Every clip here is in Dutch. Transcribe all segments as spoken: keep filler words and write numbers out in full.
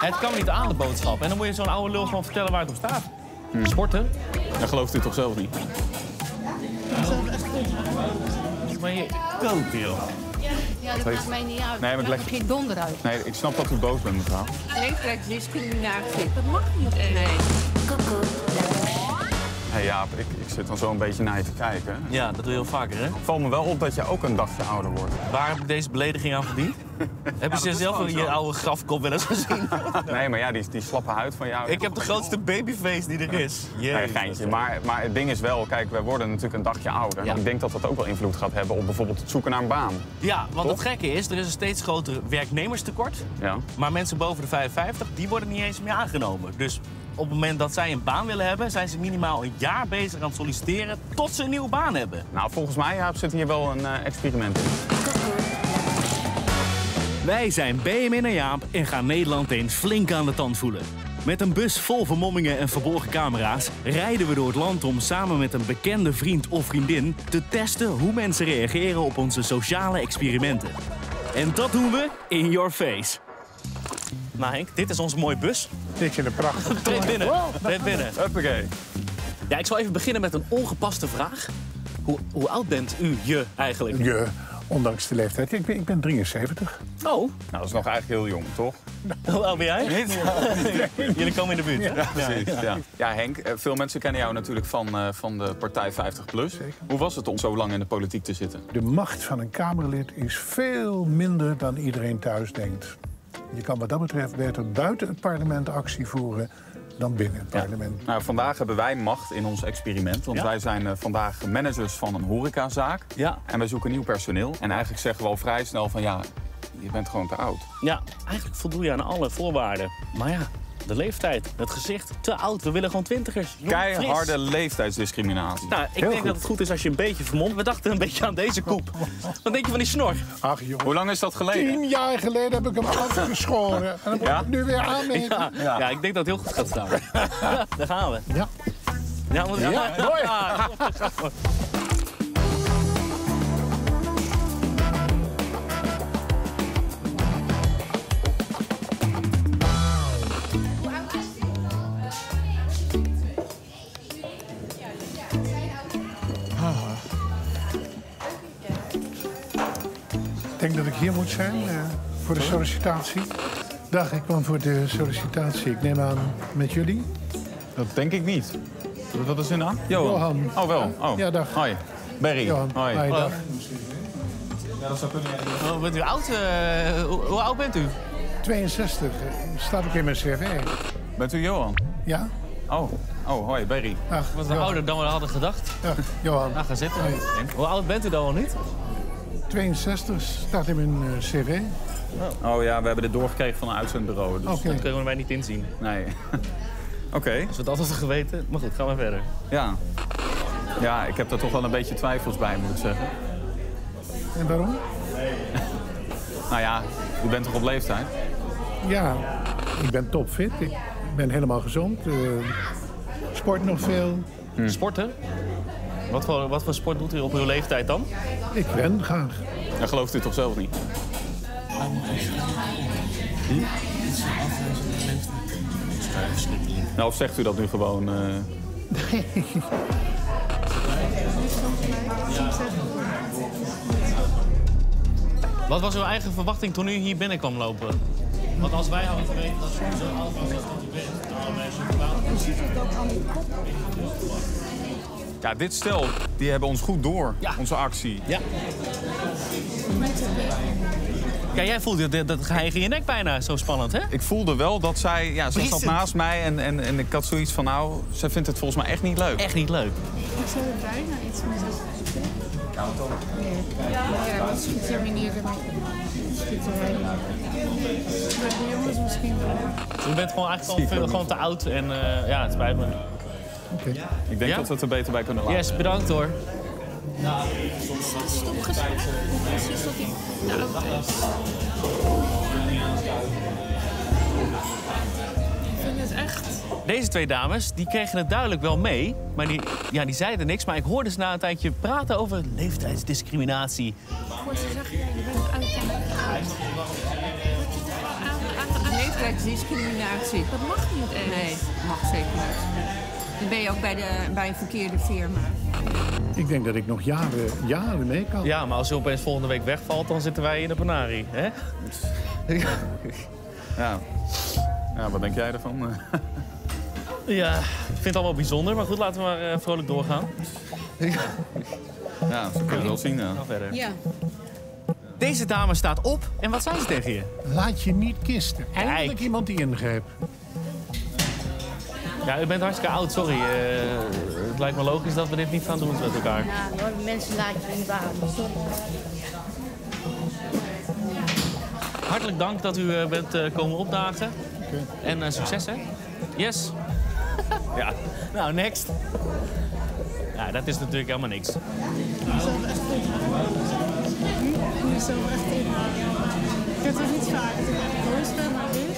Het kan niet aan, de boodschap. En dan moet je zo'n oude lul gewoon vertellen waar het op staat. Hmm. Sporten. Dat gelooft u toch zelf niet? Maar je kookt, joh. Ja, dat maakt mij niet uit. Nee, maar ik leg... geen donder uit. Nee, ik snap dat u boos bent, mevrouw. Leeftijdsdiscriminatie. Dat mag niet. Nee. Hé hey Jaap, ik, ik zit dan zo een beetje naar je te kijken. Ja, dat doe je heel vaker, hè? Valt me wel op dat je ook een dagje ouder wordt. Waar heb ik deze belediging aan verdiend? Heb je ja, zelf in je oude grafkop wel eens gezien? Nee, maar ja, die, die slappe huid van jou... Ik heb de grootste babyface die er is. Jezus. Nee, geintje. Maar, maar het ding is wel, kijk, wij worden natuurlijk een dagje ouder. Ja. Ik denk dat dat ook wel invloed gaat hebben op bijvoorbeeld het zoeken naar een baan. Ja, want Toch? het gekke is, er is een steeds groter werknemerstekort. Ja. Maar mensen boven de vijfenvijftig, die worden niet eens meer aangenomen. Dus op het moment dat zij een baan willen hebben, zijn ze minimaal een jaar bezig aan het solliciteren tot ze een nieuwe baan hebben. Nou, volgens mij Jaap, zit hier wel een uh, experiment in. Wij zijn B M N en Jaap en gaan Nederland eens flink aan de tand voelen. Met een bus vol vermommingen en verborgen camera's rijden we door het land om samen met een bekende vriend of vriendin te testen hoe mensen reageren op onze sociale experimenten. En dat doen we in your face. Nou Henk, dit is onze mooie bus. Ik vind het prachtig. Treed binnen. Treed binnen. Huppakee. Ja, ik zal even beginnen met een ongepaste vraag. Hoe, hoe oud bent u, je eigenlijk? Je, ondanks de leeftijd. Ik ben, ik ben drieënzeventig. Oh. Nou, dat is nog eigenlijk heel jong, toch? Hoe oud ben jij? Niet? Jullie komen in de buurt, hè? Ja, precies. Ja. Ja. Ja, Henk, veel mensen kennen jou natuurlijk van, uh, van de partij vijftig plus. Zeker. Hoe was het om zo lang in de politiek te zitten? De macht van een Kamerlid is veel minder dan iedereen thuis denkt. Je kan wat dat betreft beter buiten het parlement actie voeren dan binnen het parlement. Ja. Nou, vandaag hebben wij macht in ons experiment. Want ja? wij zijn uh, vandaag managers van een horecazaak. Ja. En wij zoeken nieuw personeel. En eigenlijk zeggen we al vrij snel van ja, je bent gewoon te oud. Ja, eigenlijk voldoe je aan alle voorwaarden. Maar ja, de leeftijd, het gezicht, te oud. We willen gewoon twintigers. Keiharde leeftijdsdiscriminatie. Nou, ik Heel denk goed. dat het goed is als je een beetje vermomt. We dachten een beetje aan deze koep. Wat denk je van die snor? Ach jongen. Hoe lang is dat geleden? Tien jaar geleden heb ik hem afgeschoren. En dan moet Ja? ik nu weer aanmeten. Ja, ja. ja, ik denk dat het heel goed gaat staan. Daar gaan we. Ja. Ja, want... Ja, mooi. Ja, Ik denk dat ik hier moet zijn uh, voor de sollicitatie. Dag, ik kwam voor de sollicitatie. Ik neem aan met jullie. Dat denk ik niet. Wat is uw naam? Johan. Johan. Oh, wel. Oh. Ja, dag. Hoi. Barry. Johan. Hoi. Hoi, dag. Ja, dat zou kunnen. Oh, bent u oud? Uh, hoe, hoe oud bent u? tweeënzestig. Uh, staat ook in mijn cv. Bent u Johan? Ja? Oh. Oh, hoi, Barry. Dag, Wat Johan. ouder dan we hadden gedacht. Dag, Johan. Nou, ga zitten. Hoi. Hoe oud bent u dan al niet? tweeënzestig staat in mijn uh, cv. Oh ja, we hebben dit doorgekregen van een uitzendbureau. Dus... Oké. Dat kunnen we mij niet inzien. Nee. Oké. Okay. Als we dat hadden geweten. Maar goed, gaan we verder. Ja. Ja, ik heb daar toch wel een beetje twijfels bij, moet ik zeggen. En waarom? Nou ja, u bent toch op leeftijd? Ja, ik ben topfit. Ik ben helemaal gezond. Uh, sport nog veel. Hmm. Sporten? Wat voor, wat voor sport doet u op uw leeftijd dan? Ik ren graag. Dat gelooft u toch zelf niet? Hm? Nou, of zegt u dat nu gewoon... Uh... Nee. Wat was uw eigen verwachting toen u hier binnen kwam lopen? Want als wij hadden geweten dat u zo oud was als dat u bent... Hoe ziet het dan aan die kop? Ja, dit stel, die hebben ons goed door, ja. Onze actie. Ja. Ja, jij voelde dat, dat geheim in je nek bijna zo spannend, hè? Ik voelde wel dat zij, ja, ze Briesend. zat naast mij en, en, en ik had zoiets van, nou, zij vindt het volgens mij echt niet leuk. Echt niet leuk. Ik zou er bijna iets mee zeggen. Ja, toch? Nee. Ja, wat schiet je manier ermee? Schieten Maar de jongens misschien wel. Dus u bent gewoon eigenlijk al veel, gewoon te oud en uh, ja, het spijt me. Oké. Okay. Ik denk ja? dat we het er beter bij kunnen laten. Yes, bedankt hoor. Stopgezet. Precies dat hij te oud is. Ik vind het echt... Deze twee dames, die kregen het duidelijk wel mee. Maar die, ja, die zeiden niks. Maar ik hoorde ze na een tijdje praten over leeftijdsdiscriminatie. Ik hoor ze zeggen, ja, je bent oud en... krijg je discriminatie. Dat mag niet eens. Nee, dat mag zeker niet. Dan ben je ook bij, de, bij een verkeerde firma. Ik denk dat ik nog jaren, jaren mee kan. Ja, maar als je opeens volgende week wegvalt, dan zitten wij in de Panari, hè? Ja. Ja, wat denk jij ervan? Ja, ik vind het allemaal bijzonder, maar goed, laten we maar uh, vrolijk doorgaan. Ja, zo kun je het wel zien. Ja. Ga verder. Ja. Deze dame staat op en wat zei ze tegen je? Laat je niet kisten. Eindelijk Kijk. iemand die ingreep. Ja, u bent hartstikke oud, sorry. Uh, het lijkt me logisch dat we dit niet gaan doen met elkaar. Ja, hoor, mensen laten je in baan. Sorry. Hartelijk dank dat u uh, bent uh, komen opdagen. Okay. En uh, succes, hè? Yes. Ja, nou, next. Ja, dat is natuurlijk helemaal niks. Je zal echt in. Je zal echt in. Ik heb het niet vaak. Ik heb het nooit gedaan, maar dit.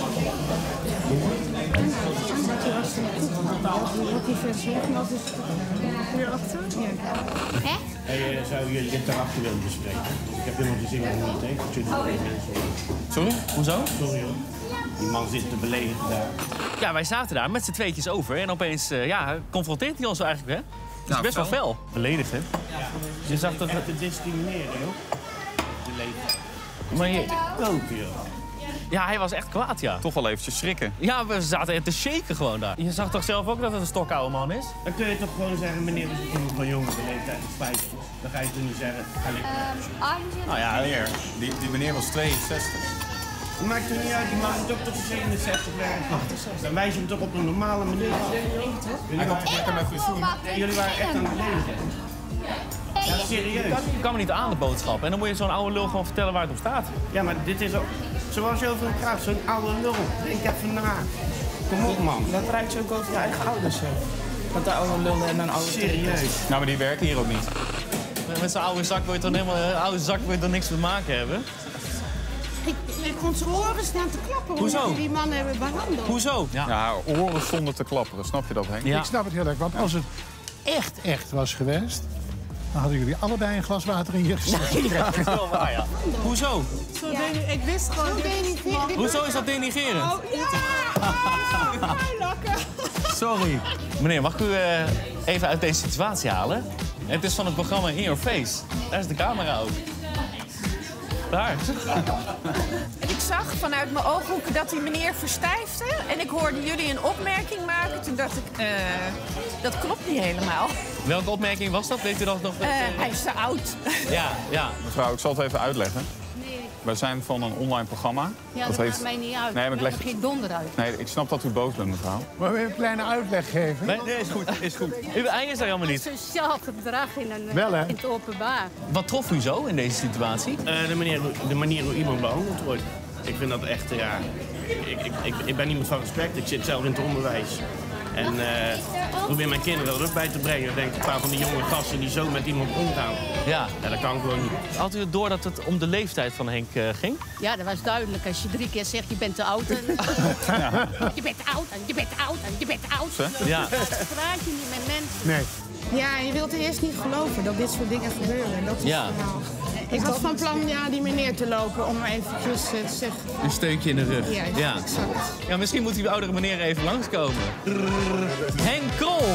En dat je was een koek. Wat die verzorging was, is hierachter. Ja. Hè? Hey, uh, zou je dit daarachter willen bespreken? Ik heb helemaal geen zin in het tekenen. Sorry? Hoezo? Sorry hoor. Die man zit te beledigen daar. Ja, wij zaten daar met z'n tweetjes over en opeens uh, ja, confronteert hij ons eigenlijk, hè? Het is Ja, best wel fel. fel. Beledigd, hè? Ja, Je zag toch... echt te discrimineren, joh. De leven. Maar je... Ook, joh. Ja, hij was echt kwaad, ja. Toch wel eventjes schrikken. Ja, we zaten te shaken gewoon daar. Je zag toch zelf ook dat het een stokoude man is? Dan kun je toch gewoon zeggen, meneer is iemand van jongen, de leeftijd is vijftig. Dan ga je toch niet zeggen, ga lekker. Nou ja, meneer. Die, die meneer was tweeënzestig. Het maakt er niet uit, die man moet ook tot de zevenenzestig werken. Dan wijs je hem toch op een normale manier af. Hij had lekker met pensioen. Nee, jullie waren echt aan het beledigen. Ja, serieus. Je kan me niet aan de boodschap. En dan moet je zo'n oude lul gewoon vertellen waar het op staat. Ja, maar dit is ook... Zoals je over hem praat, zo'n oude lul. Denk even na. Kom op, man. Dat rijdt je ook over je eigen ouders. Hè. Dat de oude lullen en een oude... Serieus. Nou, maar die werken hier ook niet. Met zo'n oude zak wil je toch helemaal, uh, oude zak wil je toch niks te maken hebben? Ik, ik kon zijn oren staan te klappen. Hoezo? Hoe die mannen hebben behandeld. Hoezo? Ja. Ja, oren stonden te klapperen. Snap je dat, Henk? Ja. Ik snap het heel erg, want als het echt, echt was geweest... dan hadden jullie allebei een glas water in je gezicht. Ja, dat is wel waar, ja. Hoezo? Zo deni- ik wist gewoon... Zo dit- denigreren. dit- Hoezo is dat denigrerend? Oh, ja! Oh, lakken. Sorry. Meneer, mag ik u uh, even uit deze situatie halen? Het is van het programma In Your Face. Daar is de camera ook. Daar. Ik zag vanuit mijn ooghoeken dat die meneer verstijfde. En ik hoorde jullie een opmerking maken. Toen dacht ik, uh, dat klopt niet helemaal. Welke opmerking was dat? Weet u dat nog? Uh, hij is te oud. Ja, ja. Mevrouw, ik zal het even uitleggen. Wij zijn van een online programma. Ja, dat maakt mij niet uit. Nee, maar ik leg... geen donder uit. Nee, ik snap dat u boos bent, mevrouw. Maar we een kleine uitleg geven. Nee, nee, is goed. Is goed. U, hij is er helemaal niet. Sociaal gedrag in, een, Wel, hè? in het openbaar. Wat trof u zo in deze situatie? Uh, de, manier, de manier hoe iemand behandeld wordt. Ik vind dat echt, ja... Ik, ik, ik, ik ben iemand van respect. Ik zit zelf in het onderwijs. En uh, ik probeer mijn kinderen er ook bij te brengen. Ik denk, een paar van die jonge gasten die zo met iemand omgaan. Ja. Ja, dat kan gewoon niet. Had u het door dat het om de leeftijd van Henk uh, ging? Ja, dat was duidelijk. Als je drie keer zegt, je bent te oud. En... Ja. Je bent te oud en je bent te oud en je bent te oud. Ja. Dan praat je niet met mensen. Nee. Ja, je wilt eerst niet geloven dat dit soort dingen gebeuren. Dat is Ja. het verhaal. Ik was van plan ja, die meneer te lopen om eventjes uh, te zeggen. Een steuntje in de rug. Ja, Ja. exact. Ja, misschien moet die oudere meneer even langskomen. Henk Krol!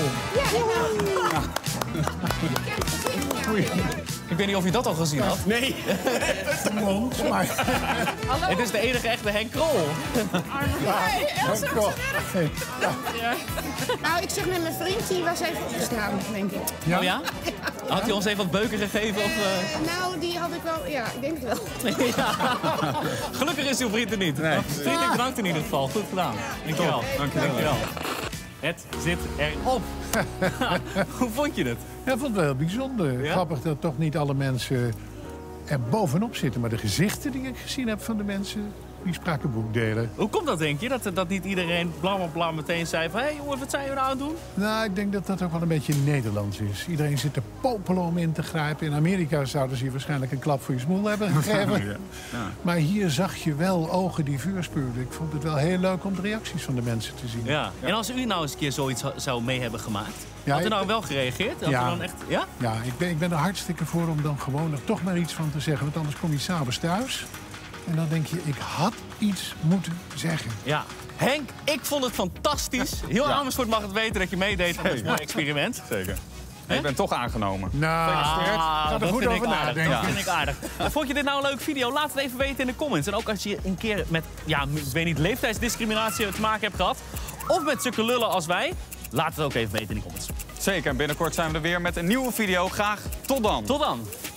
Ik weet niet of je dat al gezien had. Nee. Mond, maar... Het is de enige echte Henk Krol. Henk Krol. Hey, Nou, ik zeg met mijn vriend, die was even opgestaan, denk ik. Oh ja? Had hij ons even wat beuken gegeven? Of, uh... Nou, die had ik wel, ja, ik denk het wel. ja. Gelukkig is uw vriend er niet. Nee. Vriend, bedankt in ieder geval. Goed gedaan. Dankjewel. Dankjewel. Dankjewel. Het zit erop. Hoe vond je het? Ja, ik vond het wel heel bijzonder. Ja? Grappig dat toch niet alle mensen er bovenop zitten. Maar de gezichten die ik gezien heb van de mensen, die spraken boekdelen. Hoe komt dat, denk je? Dat, dat niet iedereen bla bla bla meteen zei van... hé hey, jongens, wat zijn we nou aan het doen? Nou, ik denk dat dat ook wel een beetje Nederlands is. Iedereen zit te popelen om in te grijpen. In Amerika zouden ze hier waarschijnlijk een klap voor je smoel hebben gegeven. Ja. Ja. Maar hier zag je wel ogen die vuur spuurden. Ik vond het wel heel leuk om de reacties van de mensen te zien. Ja. En als u nou eens een keer zoiets zou mee hebben gemaakt... Ja, had u ik- nou wel gereageerd? Had Ja. u dan echt... Ja? Ja, ik ben, ik ben er hartstikke voor om dan gewoon er toch maar iets van te zeggen. Want anders kom je s'avonds thuis. En dan denk je, ik had iets moeten zeggen. Ja. Henk, ik vond het fantastisch. Heel ja. Amersfoort mag het weten dat je meedeed aan dit mooie experiment. Zeker. Huh? Ik ben toch aangenomen. Nou, ah, ga er goed over nadenken. Dat vind ik aardig. Vond je dit nou een leuke video? Laat het even weten in de comments. En ook als je een keer met, ja, ik weet niet, leeftijdsdiscriminatie te maken hebt gehad. Of met zulke lullen als wij. Laat het ook even weten in de comments. Zeker, binnenkort zijn we er weer met een nieuwe video. Graag tot dan. Tot dan.